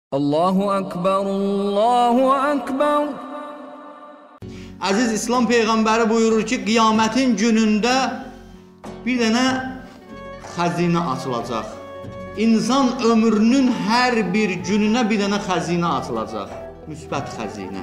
Allahu Ekber, Allahu Ekber. Aziz İslam Peyğəmbəri buyurur ki, qiyamətin günündə bir dənə xəzinə açılacaq. İnsan ömrünün hər bir gününə bir dənə xəzinə açılacaq. Müsbət xəzinə.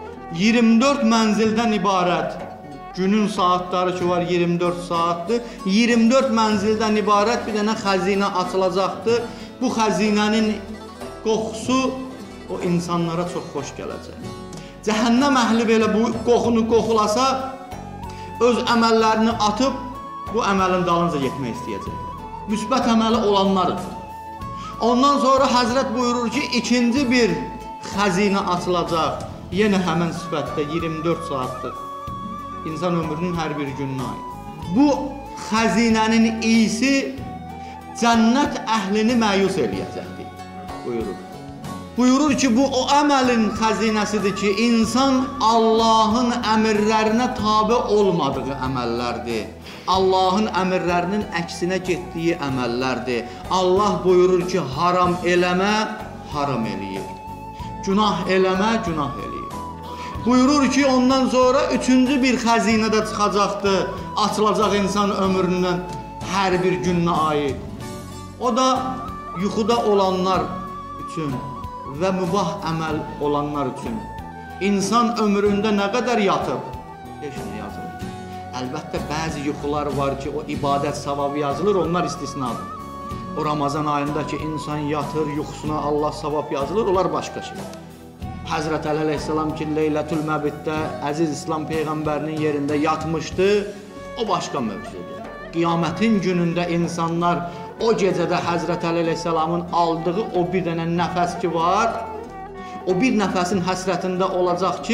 24 mənzildən ibarət. Günün saatları ki var 24 saatdır. 24 mənzildən ibarət bir dənə xəzinə açılacaqdır. Bu xəzinənin qoxusu o insanlara çox xoş gələcək. Cəhənnəm əhli belə bu qoxunu qoxulasa, öz əməllərini atıb bu əməlin dalınca getmək istəyəcəklər. Müsbət əməli olanlar üçün. Ondan sonra Həzrət buyurur ki, ikinci bir xəzinə açılacaq. Yenə həmən sifətdə 24 saatlıq. İnsan ömrünün hər bir gününə aid. Bu xəzinənin iyisi cənnət əhlini məyus eləyəcəkdir, buyurur. Buyurur ki, bu o əməlin xəzinəsidir ki, insan Allahın əmrlərinə tabe olmadığı əməllərdir. Allahın əmrlərinin əksinə getdiyi əməllərdir. Allah buyurur ki, haram eləmə, haram eləyir. Günah eləmə, günah eləyir. Buyurur ki, ondan sonra üçüncü bir xəzinə də çıxacaqdır, açılacaq insan ömründən hər bir gününə aid. O da yuxuda olanlar üçün və mübah əməl olanlar üçün. İnsan ömründə nə qədər yatıb? Heç nə yazılır. Əlbəttə, bəzi yuxular var ki, o ibadət savabı yazılır, onlar istisnadır. O Ramazan ayında ki, insan yatır, yuxusuna Allah savab yazılır, onlar başqa şey. Həzrət Əli əleyhissalam ki, Leylətül Məbiddə Əziz İslam Peyğəmbərinin yerində yatmışdı, o başqa mövzudur. Qiyamətin günündə insanlar o gecədə Həzrət Əli əleyhissalamın aldığı o bir dənə nəfəs ki var, o bir nəfəsin həsrətində olacaq ki,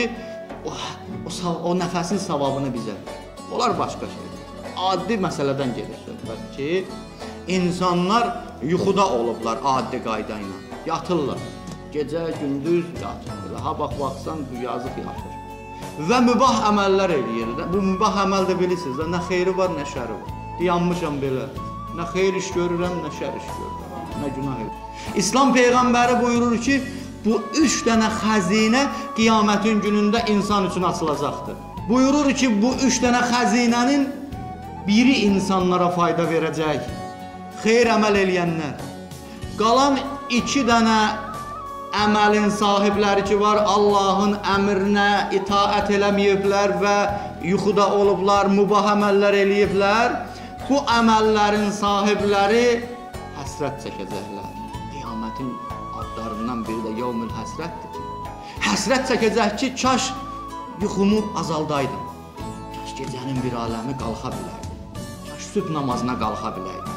o nəfəsin savabını bizə. Onlar başqa şeydir. Adi məsələdən gedir söhbət ki, insanlar yuxuda olublar adi qayda ilə, yatırlar. Gecə, gündüz yatır. Ha baxsan, bu yazıq yatır. Və mübah əməllər eləyir. Bu mübah əməl də bilirsiniz, nə xeyri var, nə şəri var. Dayanmışam belə. Nə xeyir iş görürəm, nə şər iş görürəm, nə günah edirəm. İslam Peyğəmbəri buyurur ki, bu 3 dənə xəzinə qiyamətin günündə insan üçün açılacaqdır. Buyurur ki, bu 3 dənə xəzinənin biri insanlara fayda verəcək, xeyir əməl eləyənlər. Qalan 2 dənə əməlin sahibləri ki var, Allahın əmrinə itaət eləməyiblər və yuxuda olublar, mübah əməllər eləyiblər. Bu əməllərin sahibləri həsrət çəkəcəklər. Qiyamətin adlarından biri də yevmül həsrətdir ki, həsrət çəkəcək ki, kaş yuxumu azaldaydım. Kaş gecənin bir aləmi qalxa biləydim. Kaş sübh namazına qalxa biləydim.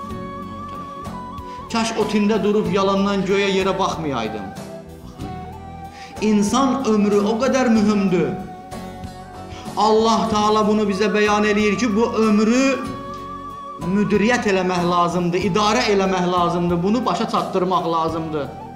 Kaş o tində durub yalandan göyə yerə baxmayaydım. İnsan ömrü o qədər mühümdür. Allah Teala bunu bizə bəyan eləyir ki, bu ömrü müdiriyyət eləmək lazımdır, idarə eləmək lazımdır, bunu başa çatdırmaq lazımdır.